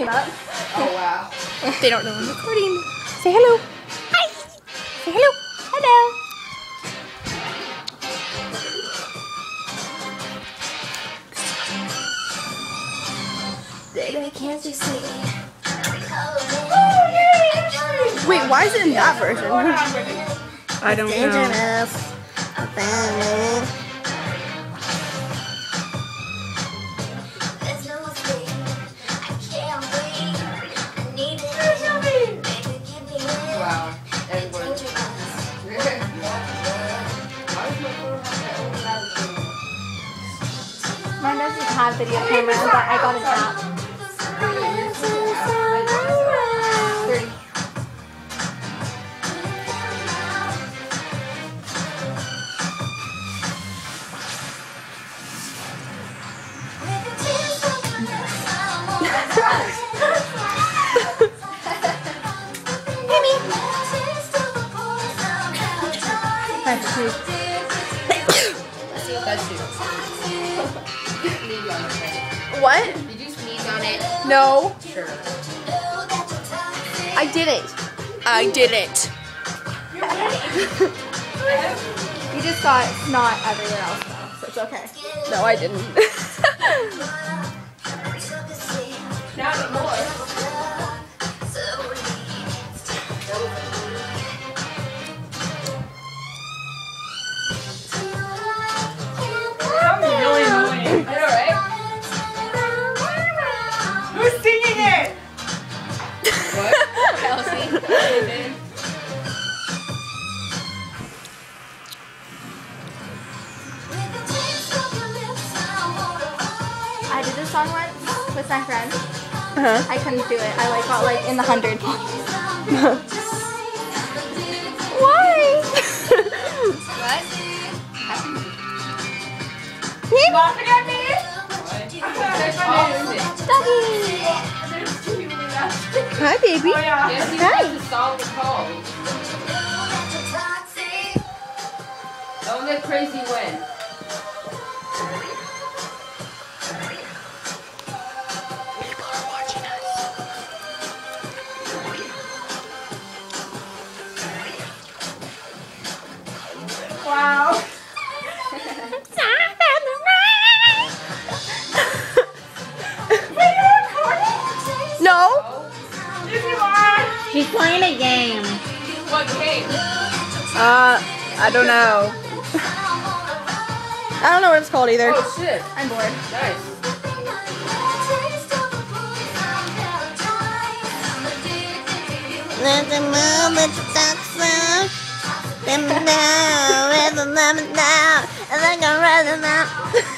came up. Oh, wow. They don't know I'm recording. Say hello. Hi. Say hello. Hello. Baby, can't you see? Wait, why is it in that version? I don't know. Wow. Everyone. Mine doesn't have video camera, but I got an app. 30. That's you. What? Did you sneeze on it? No. Sure. I didn't. I didn't. You just saw it snot everywhere else though, so it's okay. No, I didn't. Not more. Really annoying. I know, right? Who's singing it? What? Kelsey. I did this song once with my friend. Uh-huh. I couldn't do it. I got in the 100s. Why? What? Laughing at me? There's music. There's two people laughing. Hi, baby. Oh, yeah. Yes, you Hi. have the song called. Don't get crazy when. People are watching us. Wow. No. Yes, you are. She's playing a game. What game? I don't know. I don't know what it's called either. Oh shit. I'm bored. Nice. Let the moment stop sound. Let me know, let me know, and I can run them out.